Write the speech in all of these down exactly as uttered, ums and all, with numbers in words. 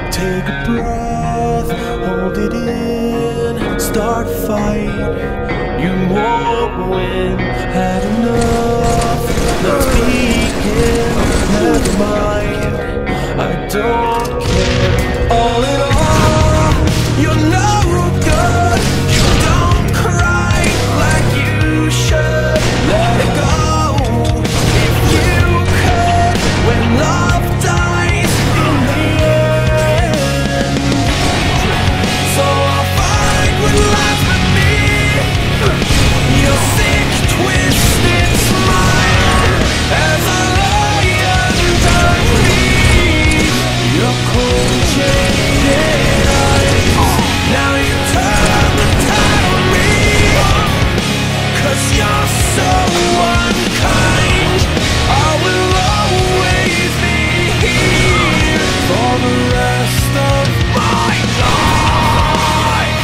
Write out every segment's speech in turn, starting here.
Take a breath, hold it in, start a fight. You won't win, had enough. Let's begin, never mind, I don't care. All in all, you're no good. You don't cry like you should. Let it go, if you could. When love dies in the end. So I'll find what lies with me. Your sick, twisted smile as I lie underneath your cold, jaded eyes. Now you turn the tide on me, 'cause you're so unkind. I will always be here for the rest of my life.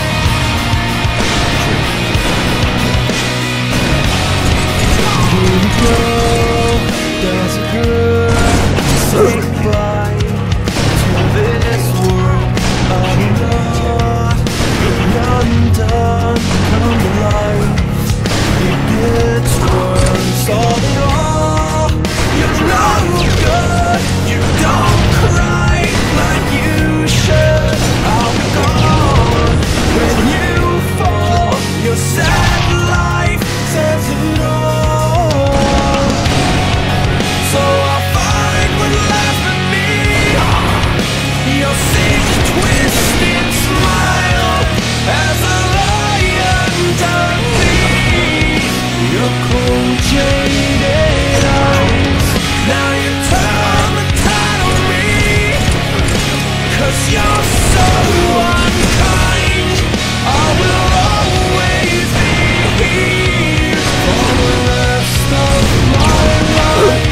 Here we go, there's a girl, say goodbye to this world. I'm not being undone, come to life. It gets worse, all in all, you're no good. You don't cry like you should. I'll be gone when you fall. Your sad life says it all. So I'll find what lies with me. Your sick, twisted smile as I lie underneath your cold, jaded eyes. Now you turn the tide on me, 'cause you're so unkind. I will always be here for the rest of my life.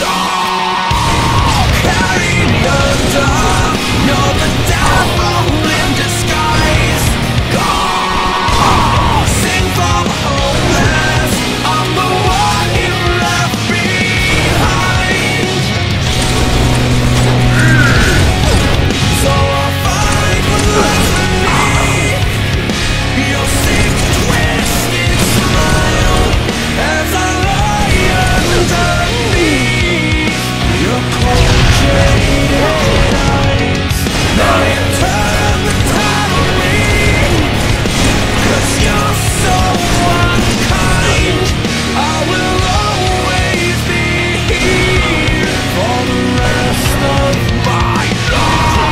Oh, carry me under. You're the devil in disguise. God, sing for the hopeless. I'm the one you left behind. So I'll find what lies with me. Your sick, twisted smile as I lie underneath your cold, jaded eyes. Now you turn the tide on me, 'cause you're so unkind. I will always be here for the rest of my life.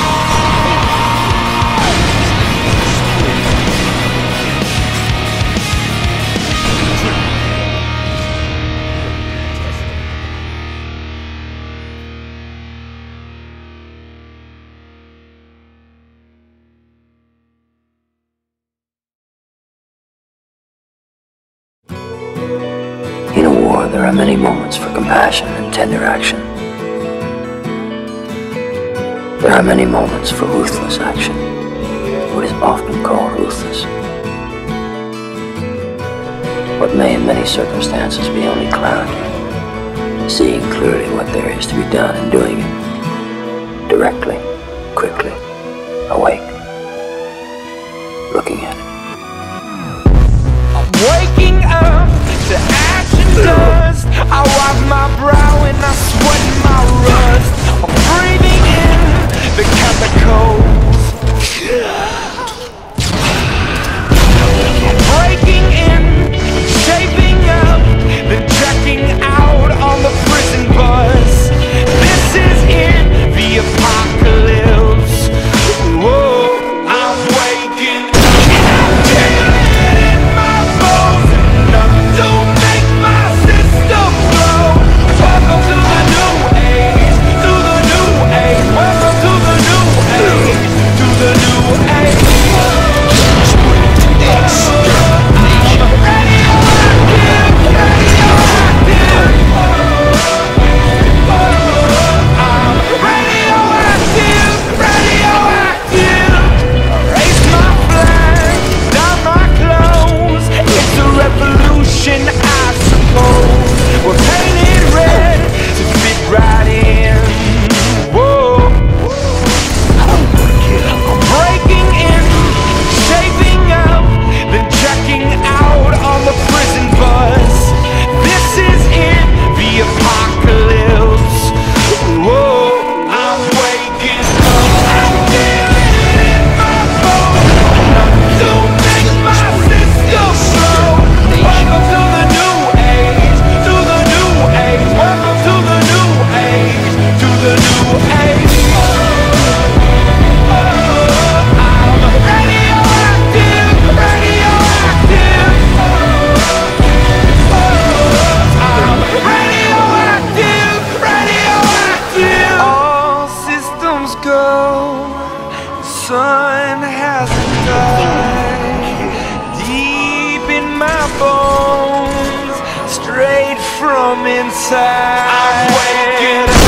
In a war, there are many moments for compassion and tender action. There are many moments for ruthless action, what is often called ruthless. What may in many circumstances be only clarity, seeing clearly what there is to be done and doing it, directly, quickly, awake, looking at it. I'm waking up to action dust. I wipe my brow and I sweat my rust. I'm breathing in the chemicals. I'm breaking in, shaping up, then checking out on the prison bus. This is it, the apocalypse. sun hasn't died. Deep in my bones, straight from inside. I'm waking up.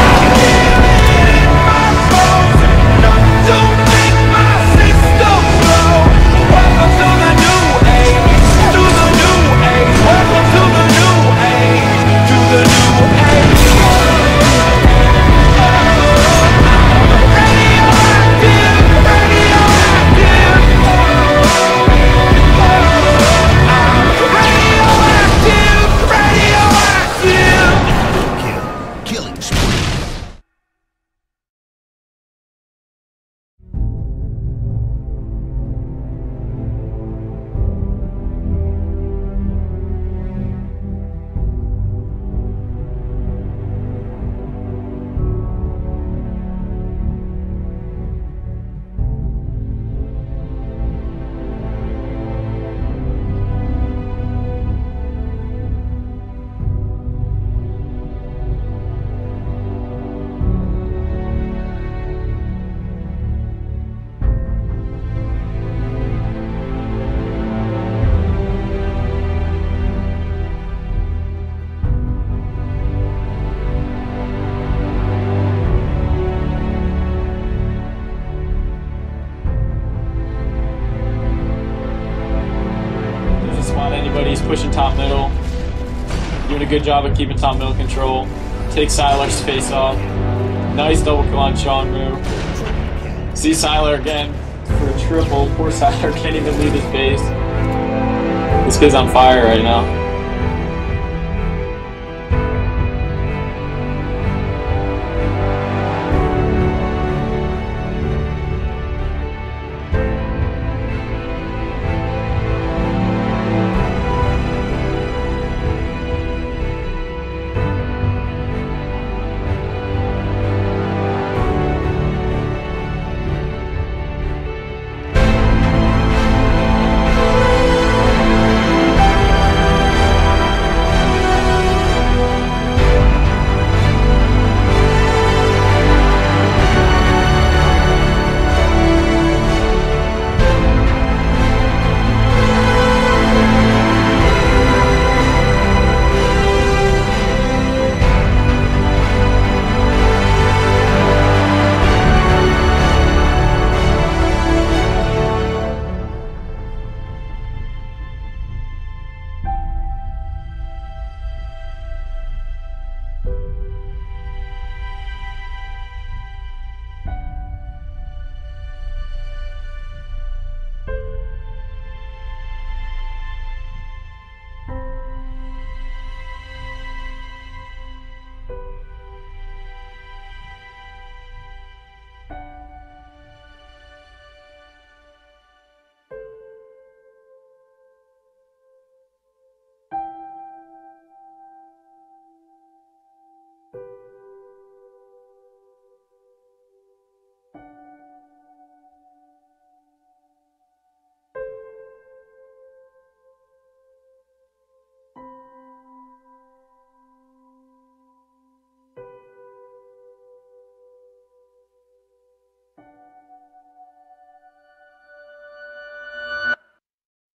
Anybody's pushing top middle, doing a good job of keeping top middle control. Take Siler's face off. Nice double kill on Sean move. See Siler again for a triple. Poor Siler can't even leave his base. This kid's on fire right now.